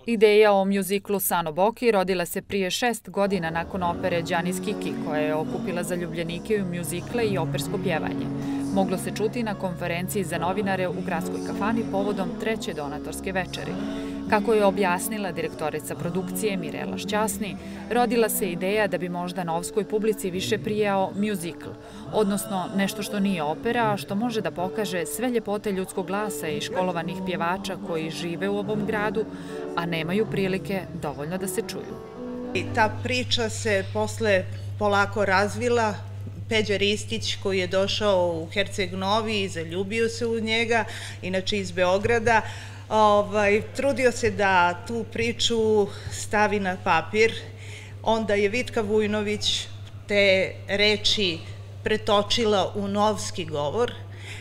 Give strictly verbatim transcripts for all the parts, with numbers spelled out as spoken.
Ideja o mjuziklu Sano Boki rodila se prije šest godina nakon opere Đanis Kiki, koja je okupila zaljubljenike u mjuzikle i opersko pjevanje. Moglo se čuti na konferenciji za novinare u gradskoj kafani povodom treće donatorske večeri. Kako je objasnila direktorica produkcije Mirela Šćasni, rodila se ideja da bi možda novskoj publici više prijao mjuzikl, odnosno nešto što nije opera, a što može da pokaže sve ljepote ljudskog glasa i školovanih pjevača koji žive u ovom gradu, a nemaju prilike dovoljno da se čuju. I ta priča se posle polako razvila. Peđa Ristić, koji je došao u Herceg Novi i zaljubio se u njega, inače iz Beograda, Ovaj, trudio se da tu priču stavi na papir. Onda je Vitka Vujnović te reči pretočila u novski govor,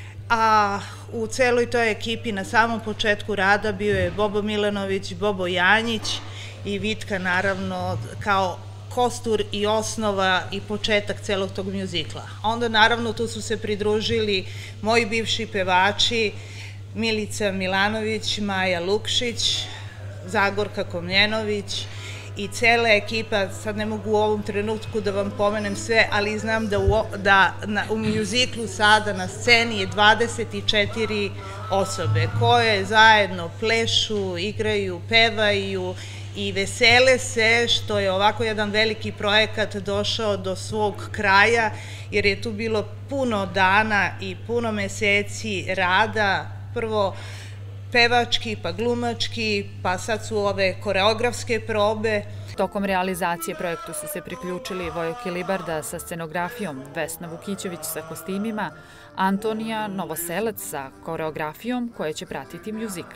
a u celoj toj ekipi na samom početku rada bio je Bobo Milanović, Bobo Janjić i Vitka naravno kao kostur i osnova i početak celog tog mjuzikla. Onda naravno tu su se pridružili moji bivši pevači, Milica Milanović, Maja Lukšić, Zagorka Komljenović i cela ekipa. Sad ne mogu u ovom trenutku da vam pomenem sve, ali znam da u, da na, u mjuziklu sada na sceni je dvadeset četiri osobe koje zajedno plešu, igraju, pevaju i vesele se što je ovako jedan veliki projekat došao do svog kraja, jer je tu bilo puno dana i puno meseci rada, prvo pevački, pa glumački, pa sad su ove koreografske probe. Tokom realizacije projektu su se priključili Vojo Kilibarda sa scenografijom, Vesna Vukićević sa kostimima, Antonija Novoselac sa koreografijom koja će pratiti mjuzikl.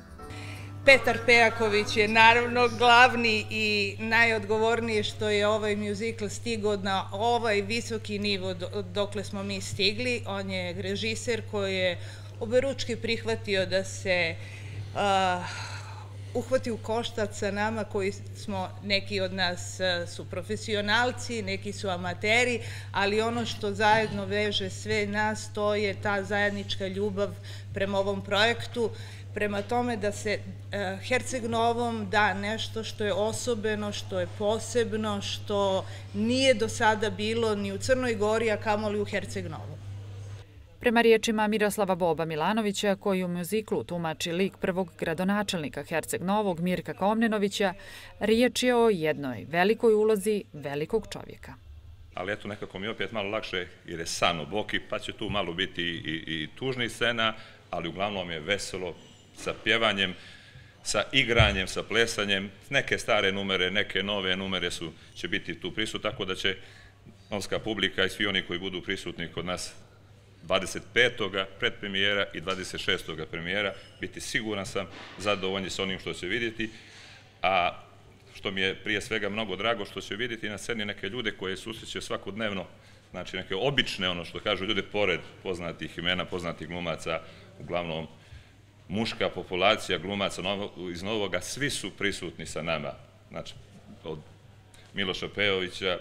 Petar Pejaković je naravno glavni i najodgovorniji što je ovaj mjuzikl stigao na ovaj visoki nivo dokle smo mi stigli. On je režiser koji je oberučke prihvatio da se uh, uhvati u koštac sa nama koji smo, neki od nas uh, su profesionalci, neki su amateri, ali ono što zajedno veže sve nas to je ta zajednička ljubav prema ovom projektu, prema tome da se uh, Herceg Novom da nešto što je osobeno, što je posebno, što nije do sada bilo ni u Crnoj Gori, a kamoli u Herceg Novom. Prema riječima Miroslava Boba Milanovića, koji u mjuziklu tumači lik prvog gradonačelnika Herceg Novog Mirka Komnenovića, riječ je o jednoj velikoj ulozi velikog čovjeka. Ali eto, nekako mi je opet malo lakše jer je Sano Boki, pa će tu malo biti i, i tužnih scena, ali uglavnom je veselo sa pjevanjem, sa igranjem, sa plesanjem. Neke stare numere, neke nove numere su, će biti tu prisutni, tako da će novska publika i svi oni koji budu prisutni kod nas dvadeset petoga predpremijera i dvadeset šestoga premijera biti siguran sam zadovoljni s onim što će vidjeti, a što mi je prije svega mnogo drago što će vidjeti na sceni neke ljude koje susreće svakodnevno, znači neke obične, ono što kažu ljude pored poznatih imena, poznatih glumaca, uglavnom muška populacija glumaca iz Novoga, svi su prisutni sa nama, znači od Miloša Pejovića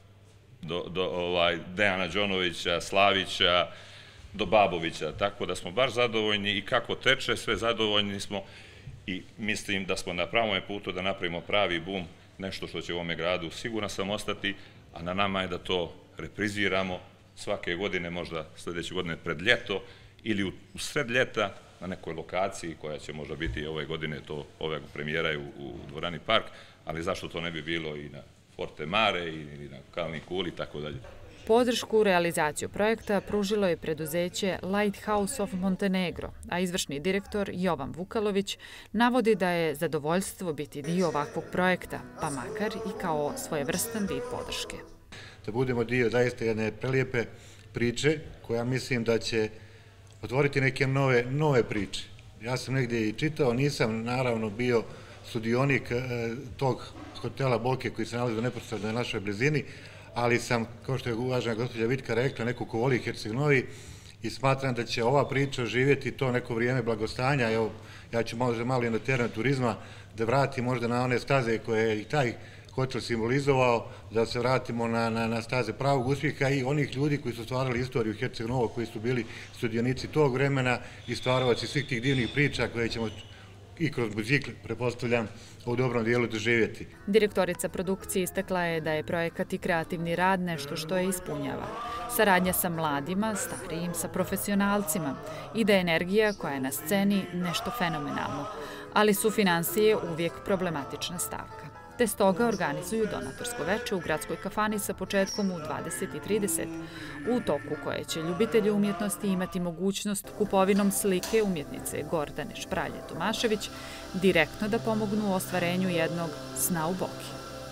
do, do ovaj, Dejana Đonovića, Slavića, do Babovića, tako da smo baš zadovoljni i kako teče, sve zadovoljni smo i mislim da smo na pravom putu da napravimo pravi bum, nešto što će u ovome gradu siguran sam ostati, a na nama je da to repriziramo svake godine, možda sljedeće godine pred ljeto ili u sred ljeta na nekoj lokaciji koja će možda biti ove godine, to ove premijera je u, u dvorani Park, ali zašto to ne bi bilo i na Forte Mare ili na Kalni Kuli i tako dalje. Podršku u realizaciju projekta pružilo je preduzeće Lighthouse of Montenegro, a izvršni direktor Jovan Vukalović navodi da je zadovoljstvo biti dio ovakvog projekta, pa makar i kao svojevrstan vid podrške. Da budemo dio zaista jedne prelijepe priče koja mislim da će otvoriti neke nove, nove priče. Ja sam negdje i čitao, nisam naravno bio sudionik e, tog hotela Boke koji se nalazi u neposrednoj našoj blizini, ali sam, kao što je uvažena gospođa Vitka rekla, neko ko voli Herceg Novi i smatram da će ova priča živjeti to neko vrijeme blagostanja. Evo, ja ću možda malo i na teren turizma da vratim možda na one staze koje je i taj hotel simbolizovao, da se vratimo na, na, na staze pravog uspjeha i onih ljudi koji su stvarali istoriju Herceg Novog, koji su bili sudionici tog vremena i stvarovaci svih tih divnih priča koje ćemo i kroz muzikl, prepostavljam, u dobrom dijelu doživjeti. Direktorica produkcije istakla je da je projekat i kreativni rad nešto što je ispunjava. Saradnja sa mladima, starijim, sa profesionalcima i da je energija koja je na sceni nešto fenomenalno, ali su finansije uvijek problematična stavka. Te stoga organizuju donatorsko veče u gradskoj kafani sa početkom u dvadeset i trideset, u toku koje će ljubitelji umjetnosti imati mogućnost kupovinom slike umjetnice Gordane Špralje-Tomašević direktno da pomognu u ostvarenju jednog sna u Boki.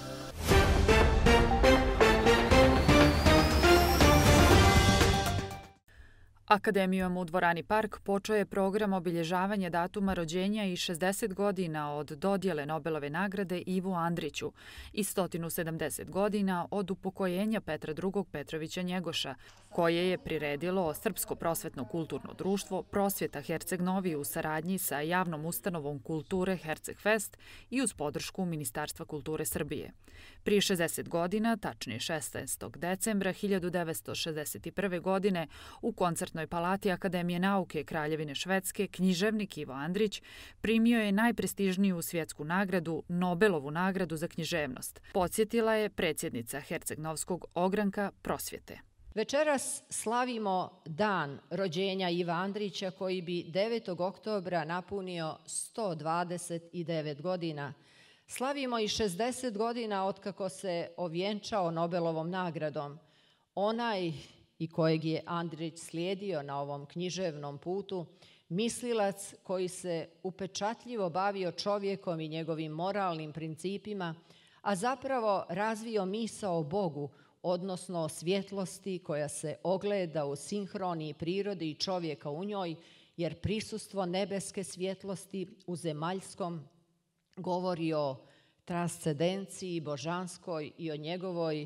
Akademijom u dvorani Park počeo je program obilježavanja datuma rođenja i šezdeset godina od dodjele Nobelove nagrade Ivu Andriću i sto sedamdeset godina od upokojenja Petra drugog Petrovića Njegoša, koje je priredilo Srpsko prosvetno kulturno društvo Prosvjeta Herceg Novi u saradnji sa javnom ustanovom kulture Herceg Fest i uz podršku Ministarstva kulture Srbije. Prije šezdeset godina, tačnije šesnaestog decembra hiljadu devetsto šezdeset prve. godine, u koncertnoj palati Akademije nauke Kraljevine Švedske, književnik Ivo Andrić primio je najprestižniju svjetsku nagradu, Nobelovu nagradu za književnost. Podsjetila je predsjednica Herceg-Novskog ogranka Prosvjete. Večeras slavimo dan rođenja Iva Andrića koji bi devetog oktobra napunio sto dvadeset devet godina. Slavimo i šezdeset godina otkako se ovjenčao Nobelovom nagradom. Onaj i kojeg je Andrić slijedio na ovom književnom putu, mislilac koji se upečatljivo bavio čovjekom i njegovim moralnim principima, a zapravo razvio misao o Bogu, odnosno o svjetlosti koja se ogleda u sinhroniji prirode i čovjeka u njoj, jer prisustvo nebeske svjetlosti u zemaljskom govori o transcendenciji božanskoj i o njegovoj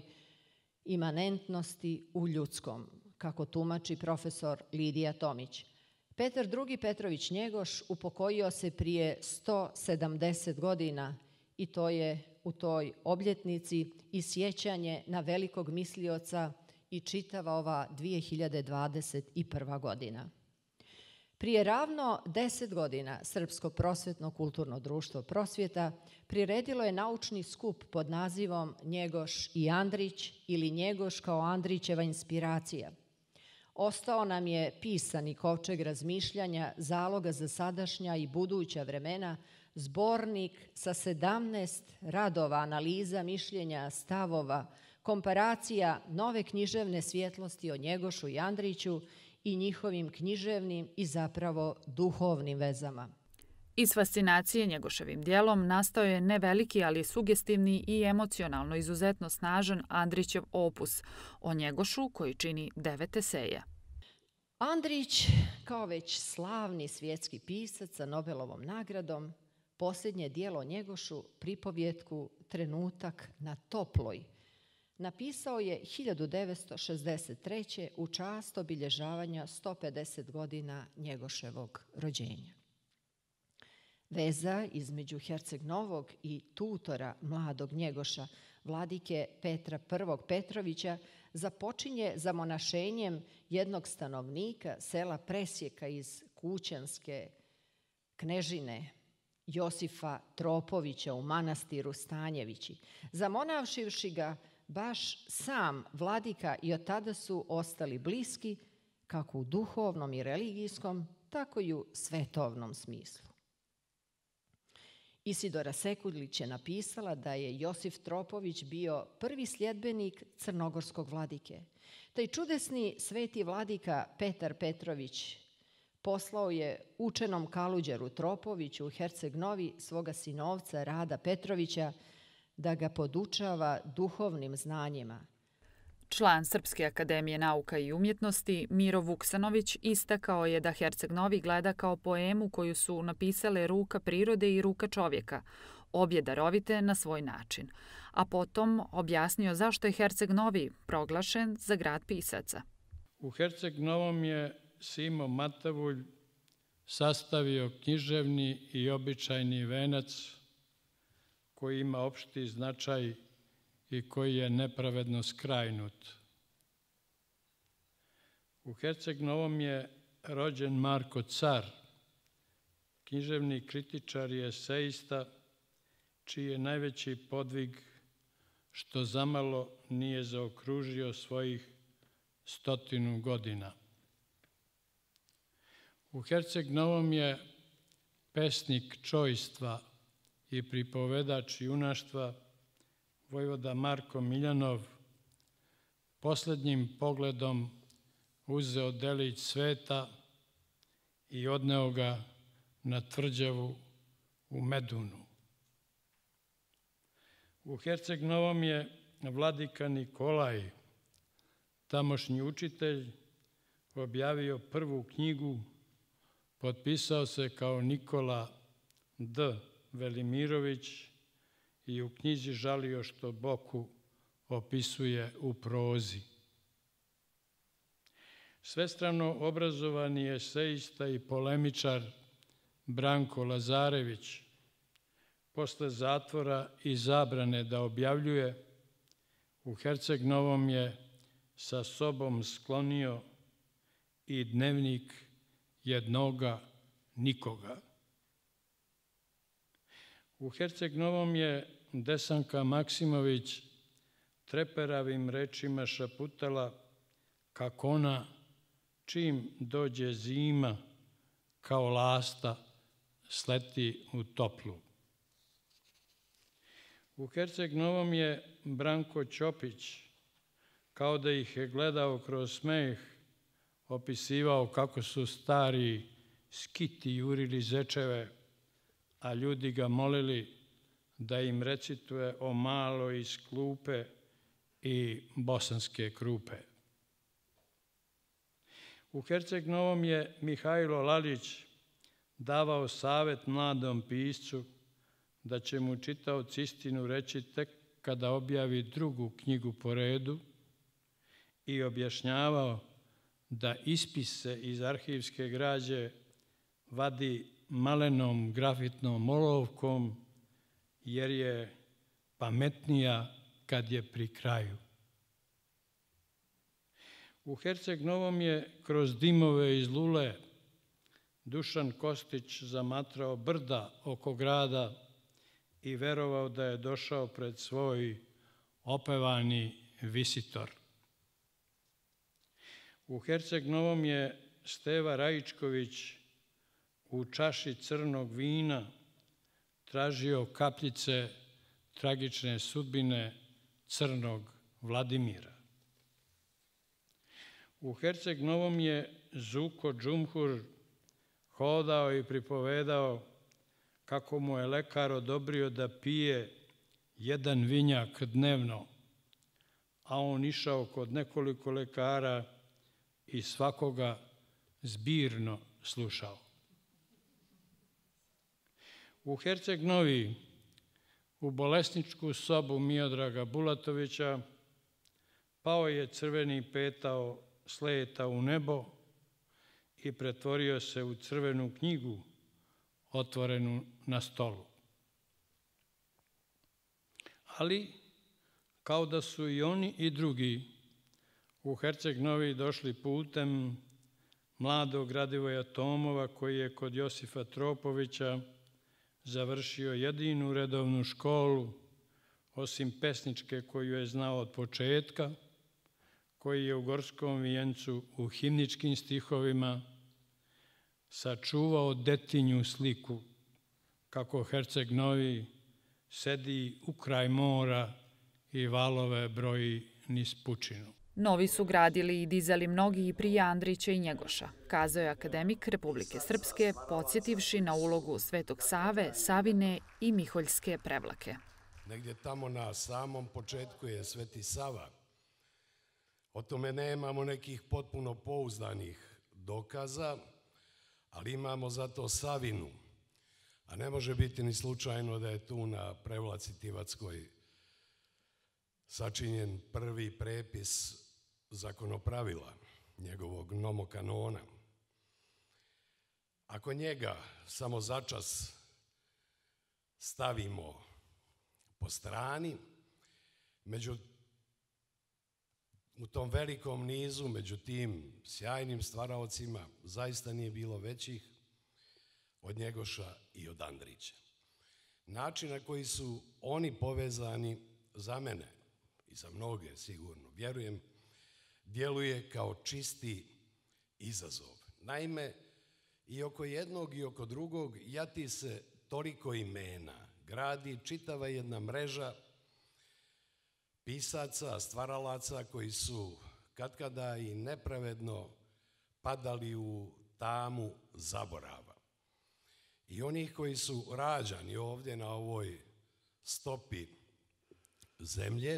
imanentnosti u ljudskom, kako tumači profesor Lidija Tomić. Petar drugi Petrović Njegoš upokojio se prije sto sedamdeset godina i to je u toj obljetnici i sjećanje na velikog mislioca i čitava ova dvije hiljade dvadeset prva. godina. Prije ravno deset godina Srpsko prosvetno kulturno društvo Prosvjeta priredilo je naučni skup pod nazivom Njegoš i Andrić ili Njegoš kao Andrićeva inspiracija. Ostao nam je pisani kovčeg razmišljanja, zaloga za sadašnja i buduća vremena, zbornik sa sedamnaest radova, analiza, mišljenja, stavova, komparacija nove književne svjetlosti o Njegošu i Andriću i njihovim književnim i zapravo duhovnim vezama. Iz fascinacije Njegoševim dijelom nastao je ne veliki, ali sugestivni i emocionalno izuzetno snažan Andrićev opus o Njegošu koji čini devet eseja. Andrić, kao već slavni svjetski pisac sa Nobelovom nagradom, posljednje dijelo o Njegošu, pripovjetku Trenutak na toploj, napisao je hiljadu devetsto šezdeset treće. u čast obilježavanja sto pedeset godina Njegoševog rođenja. Veza između Herceg Novog i tutora mladog Njegoša, vladike Petra prvog Petrovića, započinje zamonašenjem jednog stanovnika sela Presjeka iz Kućanske knežine Josifa Tropovića u manastiru Stanjevići. Zamonavšivši ga baš sam vladika i od tada su ostali bliski kako u duhovnom i religijskom, tako i u svetovnom smislu. Isidora Sekulić je napisala da je Josif Tropović bio prvi sljedbenik crnogorskog vladike. Taj čudesni sveti vladika Petar Petrović poslao je učenom kaluđeru Tropoviću u Herceg Novi svoga sinovca Rada Petrovića da ga podučava duhovnim znanjima. Član Srpske akademije nauka i umjetnosti Miro Vuksanović istakao je da Herceg Novi gleda kao poemu koju su napisale ruka prirode i ruka čovjeka, obje darovite na svoj način, a potom objasnio zašto je Herceg Novi proglašen za grad pisaca. U Herceg Novom je Simo Matavulj sastavio književni i običajni venac koji ima opšti značaj i koji je nepravedno skrajnut. U Herceg Novom je rođen Marko Car, književni kritičar i esejista, čiji je najveći podvig što zamalo nije zaokružio svojih stotinu godina. U Herceg Novom je pesnik čojstva i pripovedač junaštva vojvoda Marko Miljanov poslednjim pogledom uzeo delić sveta i odneo ga na tvrđavu u Medunu. U Herceg Novom je vladika Nikolaj, tamošnji učitelj, objavio prvu knjigu, potpisao se kao Nikola D. Velimirović i u knjizi žalio što Boku opisuje u prozi. Svestrano obrazovani esejista i polemičar Branko Lazarević posle zatvora i zabrane da objavljuje, u Herceg Novom je sa sobom sklonio i dnevnik jednoga nikoga. U Herceg Novom je Desanka Maksimović treperavim rečima šaputala kako ona, čim dođe zima, kao lasta sleti u toplu. U Herceg Novom je Branko Ćopić, kao da ih je gledao kroz smeh, opisivao kako su stari skiti jurili zečeve, a ljudi ga molili da im recituje o maloj iz klupe i bosanske krupe. U Herceg Novom je Mihajlo Lalić davao savet mladom piscu da će mu čitaoc istinu reći tek kada objavi drugu knjigu po redu i objašnjavao da ispise iz arhivske građe vadi malenom grafitnom olovkom jer je pametnija kad je pri kraju. U Herceg Novom je kroz dimove iz lule Dušan Kostić zamatrao brda oko grada i verovao da je došao pred svoj opevani visitor. U Herceg Novom je Steva Rajičković u čaši crnog vina tražio kapljice tragične sudbine crnog Vladimira. U Herceg Novom je Zuko Džumhur hodao i pripovedao kako mu je lekar odobrio da pije jedan vinjak dnevno, a on išao kod nekoliko lekara i svakoga zbirno slušao. U Herceg Novi, u bolesničku sobu Miodraga Bulatovića, pao je crveni petao s leta u nebo i pretvorio se u crvenu knjigu otvorenu na stolu. Ali, kao da su i oni i drugi u Herceg Novi došli putem mladog Radivoja Tomova, koji je kod Josifa Tropovića završio jedinu redovnu školu, osim pesničke koju je znao od početka, koji je u Gorskom vijencu u himničkim stihovima sačuvao detinju sliku kako Herceg Novi sedi u kraj mora i valove broji niz pučinu. Novi su gradili i dizali mnogi i prije Andrića i Njegoša, kazao je akademik Republike Srpske, podsjetivši na ulogu Svetog Save, Savine i Miholjske prevlake. Negdje tamo na samom početku je Sveti Sava. O tome nemamo nekih potpuno pouzdanih dokaza, ali imamo zato Savinu. A ne može biti ni slučajno da je tu na prevlaci Tivatskoj sačinjen prvi prepis zakonopravila, njegovog nomokanona. Ako njega samo začas stavimo po strani, među u tom velikom nizu, među tim sjajnim stvaraocima, zaista nije bilo većih, od Njegoša i od Andrića. Način na koji su oni povezani za mene i za mnoge sigurno, vjerujem, djeluje kao čisti izazov. Naime, i oko jednog i oko drugog jati se toliko imena, gradi čitava jedna mreža pisaca, stvaralaca koji su katkada i nepravedno padali u tamu zaborava. I onih koji su rađani ovdje na ovoj stopi zemlje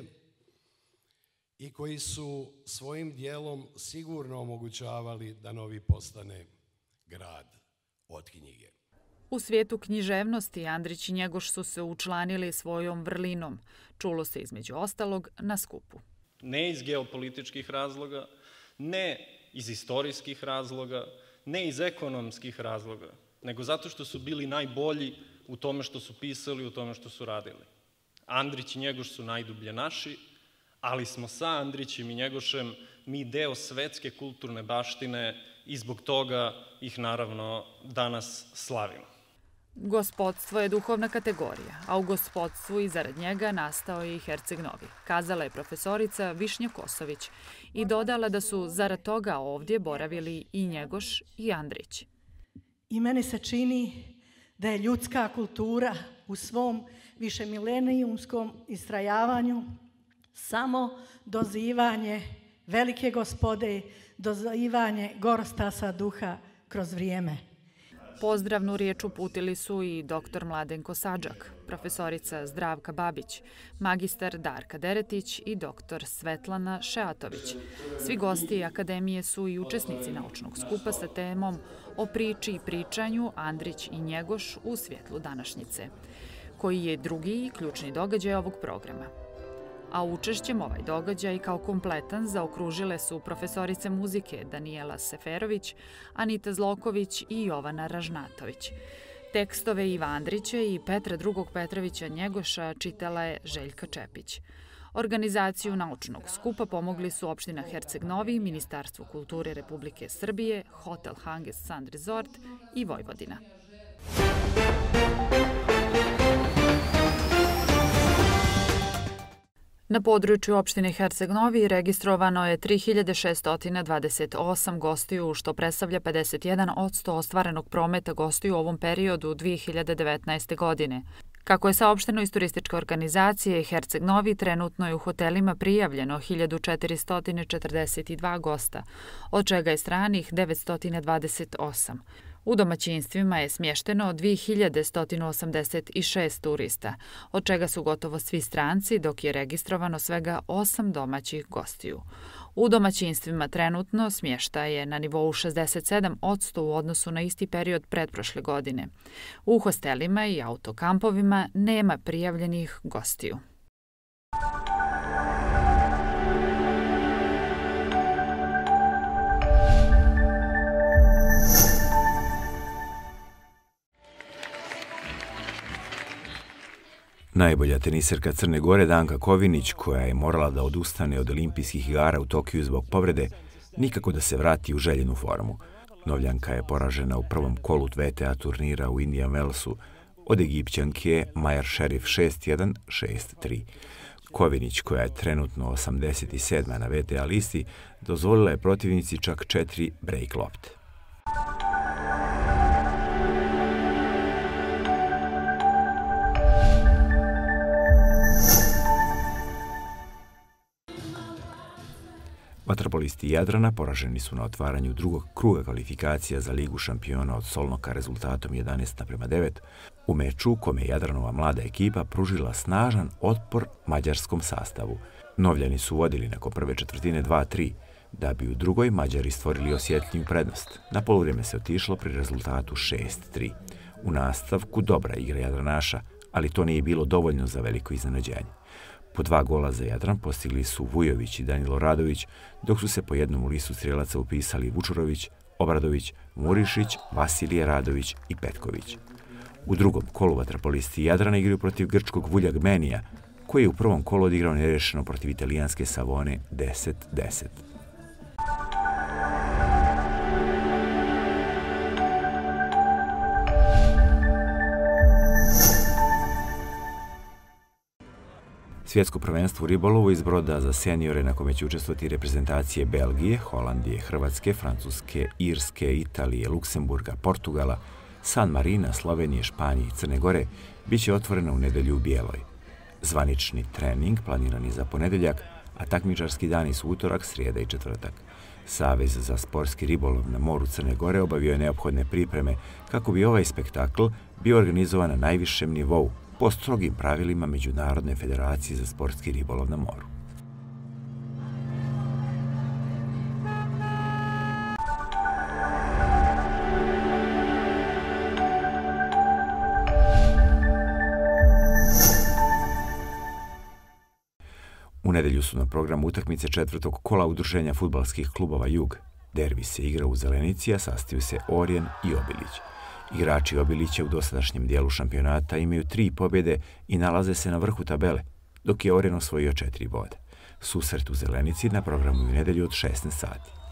i koji su svojim dijelom sigurno omogućavali da Novi postane grad od knjige. U svijetu književnosti Andrić i Njegoš su se učlanili svojom vrlinom. Čulo se između ostalog na skupu. Ne iz geopolitičkih razloga, ne iz istorijskih razloga, ne iz ekonomskih razloga, nego zato što su bili najbolji u tome što su pisali, u tome što su radili. Andrić i Njegoš su najdublje naši, ali smo sa Andrićem i Njegošem mi deo svetske kulturne baštine i zbog toga ih naravno danas slavimo. Gospodstvo je duhovna kategorija, a u gospodstvu i zarad njega nastao je i Herceg Novi, kazala je profesorica Višnja Kosović i dodala da su zarad toga ovdje boravili i Njegoš i Andrić. I meni se čini da je ljudska kultura u svom višemilenijumskom istrajavanju samo dozivanje velike gospode, dozivanje gorostasa duha kroz vrijeme. Pozdravnu riječ uputili su i doktor Mladenko Sadžak, profesorica Zdravka Babić, magistar Darka Deretić i doktor Svetlana Šeatović. Svi gosti akademije su i učesnici naučnog skupa sa temom o priči i pričanju Andrić i Njegoš u svjetlu današnjice, koji je drugi i ključni događaj ovog programa. A učešćem ovaj događaj kao kompletan zaokružile su profesorice muzike Danijela Seferović, Anita Zloković i Jovana Ražnatović. Tekstove Iva Andrića i Petra drugog Petrovića Njegoša čitala je Željka Čepić. Organizaciju naučnog skupa pomogli su opština Herceg Novi, Ministarstvo kulture Republike Srbije, Hotel Hanges Sand Resort i Vojvodina. Na području opštine Herceg Novi registrovano je tri hiljade šessto dvadeset osam gostiju, što predstavlja pedeset jedan posto ostvarenog prometa gostiju u ovom periodu dvije hiljade devetnaeste. godine. Kako je saopšteno iz turističke organizacije Herceg Novi, trenutno je u hotelima prijavljeno hiljadu četiristo četrdeset dva gosta, od čega je stranih devetsto dvadeset osam. U domaćinstvima je smješteno dvije hiljade sto osamdeset šest turista, od čega su gotovo svi stranci, dok je registrovano svega osam domaćih gostiju. U domaćinstvima trenutno smještaj je na nivou šezdeset sedam posto u odnosu na isti period pretprošle godine. U hostelima i autokampovima nema prijavljenih gostiju. Najbolja teniserka Crne Gore Danka Kovinić, koja je morala da odustane od olimpijskih igara u Tokiju zbog povrede, nikako da se vrati u željenu formu. Novljanka je poražena u prvom kolu V T A turnira u Indian Wellsu od Egipćanke Majer Šerif šest jedan šest tri. Kovinić, koja je trenutno osamdeset sedma na V T A listi, dozvolila je protivnici čak četiri break lopte. Vaterpolisti Jadrana poraženi su na otvaranju drugog kruga kvalifikacija za Ligu šampiona od Solnoka rezultatom jedanaest naprema devet, u meču kome je Jadranova mlada ekipa pružila snažan otpor mađarskom sastavu. Novljani su vodili nakon prve četvrtine dva tri, da bi u drugoj Mađari stvorili osjetljiviju prednost. Na poluvrijeme se otišlo pri rezultatu šest tri. U nastavku dobra igra Jadranaša, ali to nije bilo dovoljno za veliko iznenađenje. Po dva gola za Jadran postigli su Vujović i Danilo Radović, dok su se po jednom u listu strijelaca upisali Vučurović, Obradović, Murišić, Vasilije Radović i Petković. U drugom kolu vaterpolisti Jadrana igraju protiv grčkog Vuljagmenija, koji je u prvom kolu odigrao nerešeno protiv italijanske Savone deset deset. Svjetsko prvenstvo u ribolovu iz broda za seniore na kome će učestvovati reprezentacije Belgije, Holandije, Hrvatske, Francuske, Irske, Italije, Luksemburga, Portugala, San Marina, Slovenije, Španije i Crne Gore bit će otvoreno u nedelju u Bijeloj. Zvanični trening planirani za ponedeljak, a takmičarski dani su utorak, srijeda i četvrtak. Savez za sportski ribolov na moru Crne Gore obavio je neophodne pripreme kako bi ovaj spektakl bio organizovan na najvišem nivou po strogim pravilima Međunarodne federacije za sportski ribolov na moru. U nedelju su na programu utakmice četvrtog kola udruženja fudbalskih klubova Jug. Derbi se igra u Zelenici, a sastaju se Orjen i Obilić. Igrači Obilića u dosadašnjem dijelu šampionata imaju tri pobjede i nalaze se na vrhu tabele, dok je Orjen osvojio četiri boda. Susret u Zelenici na programu u nedelju od šesnaest sati.